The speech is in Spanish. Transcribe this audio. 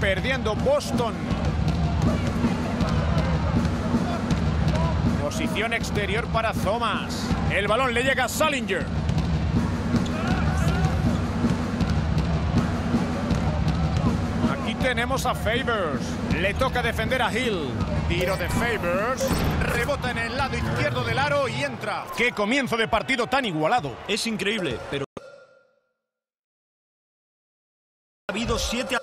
perdiendo Boston. Posición exterior para Thomas. El balón le llega a Sullinger. Aquí tenemos a Favors. Le toca defender a Hill. Tiro de Favors. Rebota en el lado izquierdo del aro y entra. ¡Qué comienzo de partido tan igualado! Es increíble, pero ha habido 7